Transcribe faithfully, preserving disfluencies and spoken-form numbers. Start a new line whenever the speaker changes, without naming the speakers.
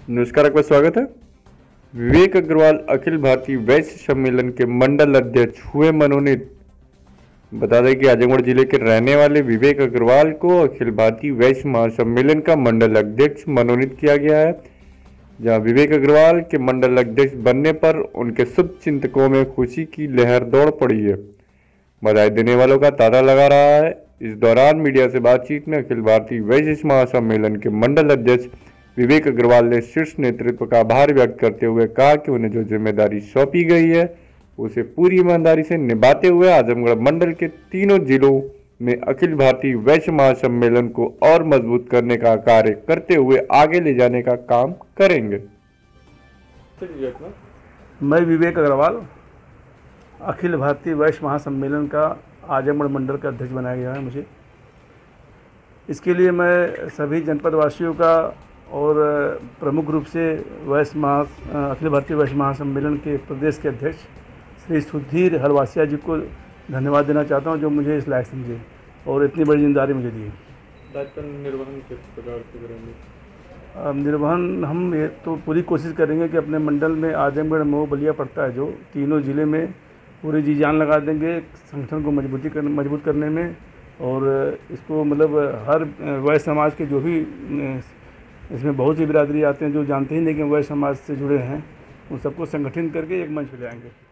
नमस्कार, आपका स्वागत है। विवेक अग्रवाल अखिल भारतीय वैश्य सम्मेलन के मंडल अध्यक्ष हुए मनोनीत। बता दें कि आजमगढ़ जिले के रहने वाले विवेक अग्रवाल को अखिल भारतीय वैश्य महासम्मेलन का मंडल अध्यक्ष मनोनीत किया गया है। जहां विवेक अग्रवाल के मंडल अध्यक्ष बनने पर उनके शुभ चिंतकों में खुशी की लहर दौड़ पड़ी है। बधाई देने वालों का तांता लगा रहा है। इस दौरान मीडिया से बातचीत में अखिल भारतीय वैश्य महासम्मेलन के मंडल अध्यक्ष विवेक अग्रवाल ने शीर्ष नेतृत्व का आभार व्यक्त करते हुए कहा कि उन्हें जो जिम्मेदारी सौंपी गई है उसे पूरी ईमानदारी से निभाते हुए आजमगढ़ मंडल के तीनों जिलों में अखिल भारतीय वैश्य महासम्मेलन को और मजबूत करने का कार्य करते हुए आगे ले जाने का काम करेंगे।
मैं विवेक अग्रवाल अखिल भारतीय वैश्य महासम्मेलन का आजमगढ़ मंडल का अध्यक्ष बनाया गया है मुझे। इसके लिए मैं सभी जनपद वासियों का और प्रमुख रूप से वैश्य महा अखिल भारतीय वैश्य महासम्मेलन के प्रदेश के अध्यक्ष श्री सुधीर हलवासिया जी को धन्यवाद देना चाहता हूं, जो मुझे इस लायक समझे और इतनी बड़ी जिम्मेदारी मुझे दी।
दायित्व निर्वहन किस प्रकार से करेंगे?
निर्वहन हम ये तो पूरी कोशिश करेंगे कि अपने मंडल में आजमगढ़, मऊ, बलिया पड़ता है जो तीनों ज़िले में पूरी जी जान लगा देंगे संगठन को मजबूती कर मजबूत करने में। और इसको मतलब हर वैश्य समाज के जो भी इसमें बहुत सी बिरादरी आते हैं जो जानते ही नहीं कि वैश्य समाज से जुड़े हैं, उन सबको संगठित करके एक मंच पर लाएंगे।